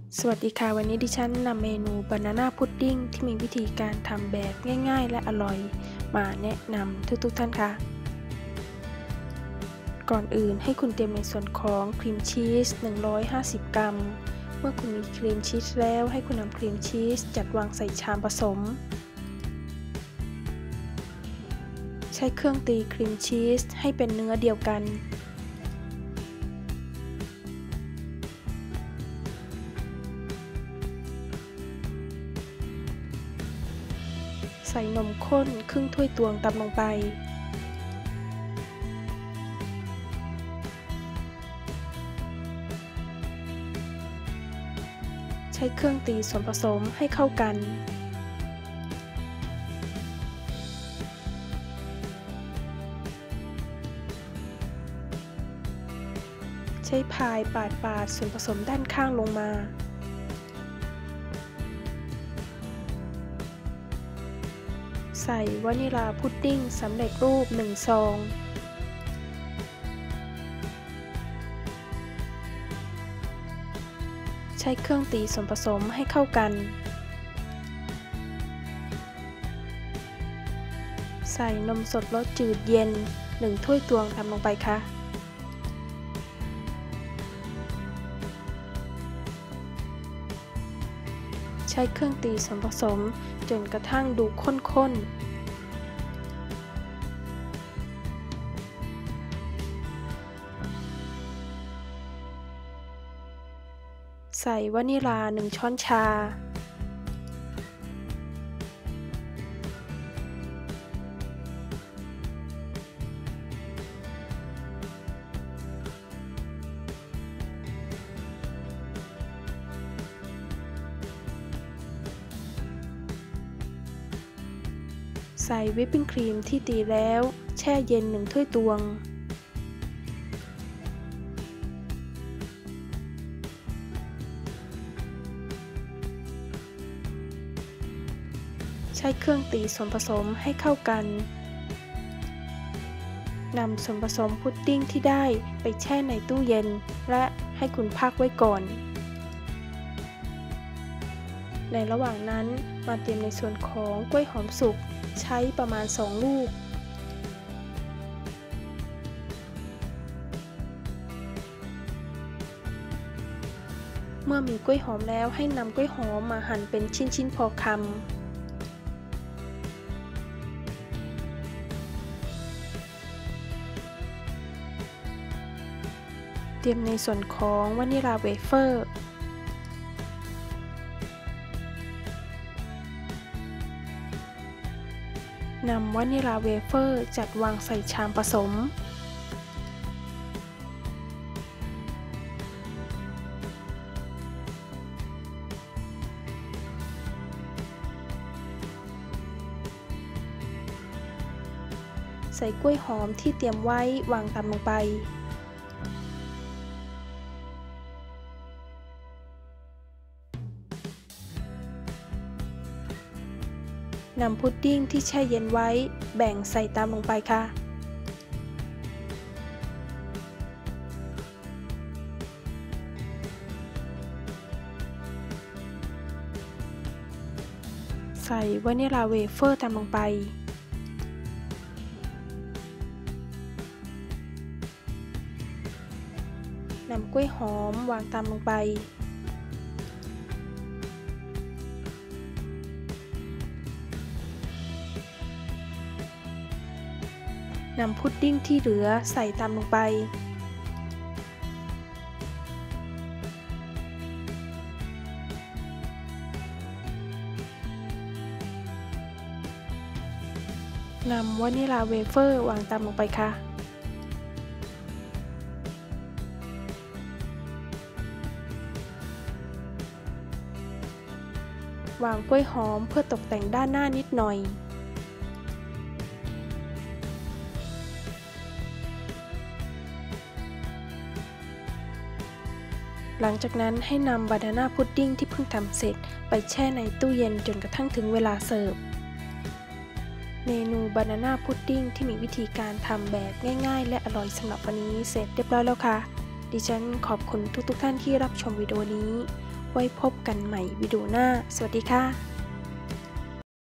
สวัสดีค่ะวันนี้ดิฉันนำเมนูบานาน่าพุดดิ้งที่มีวิธีการทำแบบง่ายๆและอร่อยมาแนะนำทุกท่านค่ะก่อนอื่นให้คุณเตรียมในส่วนของครีมชีส150 กรัมเมื่อคุณมีครีมชีสแล้วให้คุณนำครีมชีสจัดวางใส่ชามผสมใช้เครื่องตีครีมชีสให้เป็นเนื้อเดียวกันใส่นมข้นครึ่งถ้วยตวงตามลงไปใช้เครื่องตีส่วนผสมให้เข้ากันใช้พายปาดส่วนผสมด้านข้างลงมาใส่วานิลาพุดดิ้งสำเร็จรูป1 ซองใช้เครื่องตีส่วนผสมให้เข้ากันใส่นมสดรสจืดเย็น1 ถ้วยตวงทำลงไปค่ะใช้เครื่องตีส่วนผสมจนกระทั่งดูข้นๆใส่วานิลา1 ช้อนชาใส่วิปปิ้งครีมที่ตีแล้วแช่เย็น1 ถ้วยตวงใช้เครื่องตีส่วนผสมให้เข้ากันนำส่วนผสมพุดดิ้งที่ได้ไปแช่ในตู้เย็นและให้คุณพักไว้ก่อนในระหว่างนั้นมาเตรียมในส่วนของกล้วยหอมสุกใช้ประมาณ2 ลูกเมื่อมีกล้วยหอมแล้วให้นำกล้วยหอมมาหั่นเป็นชิ้นๆพอคำเตรียมในส่วนของวานิลาเวเฟอร์นำวานิลาเวเฟอร์จัดวางใส่ชามผสมใส่กล้วยหอมที่เตรียมไว้วางตามลงไปนำพุดดิ้งที่แช่เย็นไว้แบ่งใส่ตามลงไปค่ะใส่วานิลาเวเฟอร์ตามลงไปนำกล้วยหอมวางตามลงไปนำพุดดิ้งที่เหลือใส่ตามลงไปนำวานิลาเวเฟอร์วางตามลงไปค่ะวางกล้วยหอมเพื่อตกแต่งด้านหน้านิดหน่อยหลังจากนั้นให้นำบานาน่าพุดดิ้งที่เพิ่งทำเสร็จไปแช่ในตู้เย็นจนกระทั่งถึงเวลาเสิร์ฟเมนูบานาน่าพุดดิ้งที่มีวิธีการทำแบบง่ายๆและอร่อยสำหรับวันนี้เสร็จเรียบร้อยแล้วค่ะดิฉันขอบคุณทุกท่านที่รับชมวิดีโอนี้ไว้พบกันใหม่วิดีโอหน้าสวัสดีค่ะ